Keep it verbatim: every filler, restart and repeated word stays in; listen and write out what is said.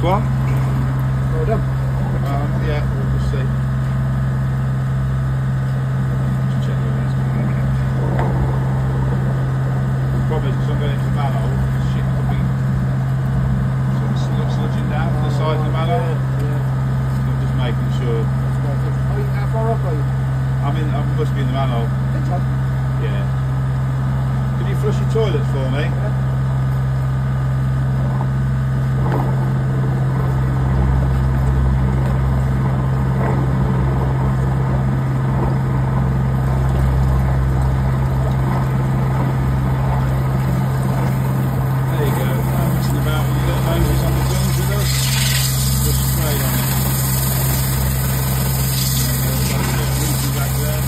one. Well done. Um, yeah, we'll just see. Just check the others. The problem is, because I'm going into the manhole, shit could be sort of slud- sludging down from the side of the manhole. Yeah, yeah. So I'm just making sure. Are you, how far off are you? I mean, I must be in the manhole. Think so. Yeah. Can you flush your toilets for me? Yeah. There you go. Not messing about with your little noses on the guns with us. Just straight on it. There you go. That's a bit of roofing back there.